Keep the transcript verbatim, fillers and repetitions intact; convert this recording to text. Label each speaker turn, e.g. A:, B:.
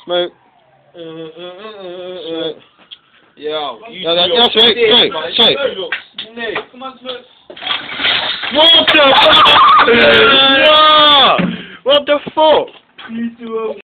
A: Smoke.
B: Uh, uh, uh, uh, uh. Yo, you
A: No, that, that's right. Hey, hey.
B: Nick, come on, smoke.
A: What the fuck? What the fuck?
B: You two